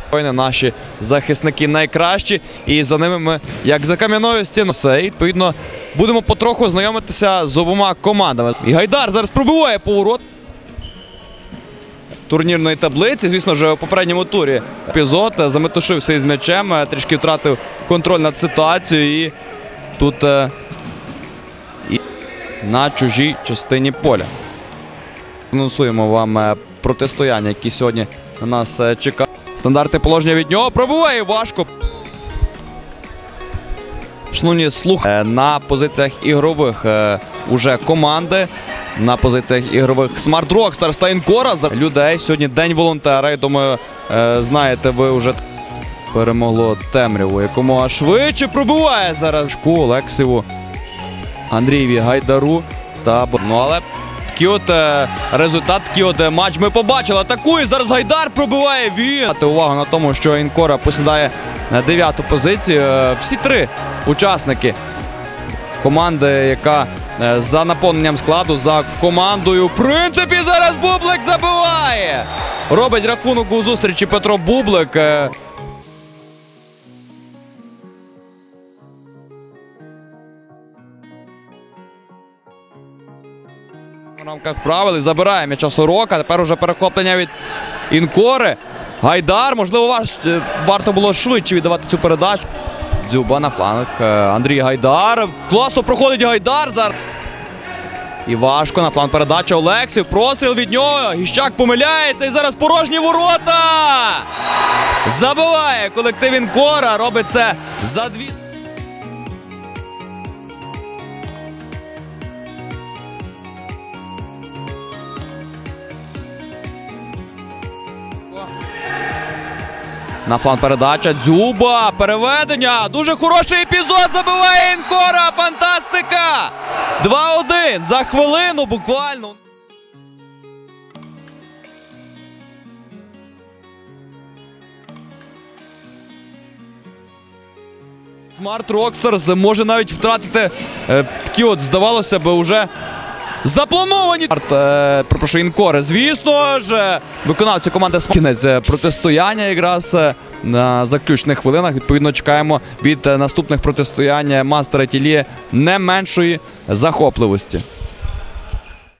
Наші захисники найкращі, і за ними ми, як за кам'яною стіною. Все, і, відповідно, будемо потроху знайомитися з обома командами. І Гайдар зараз пробиває поворот турнірної таблиці. Звісно ж, у попередньому турі епізод заметушився із м'ячем, трішки втратив контроль над ситуацією. І тут на чужій частині поля. Анонсуємо вам протистояння, які сьогодні на нас чекають. Стандартне положення від нього. Пробиває важко. Шановні слухачі, на позиціях ігрових уже команди. На позиціях ігрових Smart Rockstars та Інкора. Людей сьогодні День волонтера. Я думаю, знаєте, ви вже перемогло темряву. Якомога швидше пробиває зараз Олексіву, Андрієві Гайдару. Але такий от результат, такий от матч ми побачили. Атакує, зараз Гайдар пробиває він. Увагу на тому, що Інкора посідає 9-ту позицію. Всі три учасники команди, яка за наповненням складу, за командою. В принципі, зараз Бублик забиває. Робить рахунок у зустрічі Петро Бублик. В рамках правил і забирає м'яча Сорока. Тепер уже перехоплення від Інкори. Гайдар, можливо, варто було швидше віддавати цю передачу. Дзюба на фланг. Андрій Гайдар. Класно проходить Гайдар зараз. І важко на фланг передача Олексів. Простріл від нього. Гіщак помиляється. І зараз порожні ворота. Забиває колектив Інкора. Робить це за 2. На фланг передача. Дзюба. Переведення. Дуже хороший епізод. Забиває Інкора. Фантастика. 2-1. За хвилину буквально. Smart Rockstars може навіть втратити такі от, здавалося б, уже заплановані. Прошу, Інкори. Звісно ж, виконавці команди кінець протистояння якраз на заключних хвилинах. Відповідно, чекаємо від наступних протистоянь Мастера Тілє не меншої захопливості.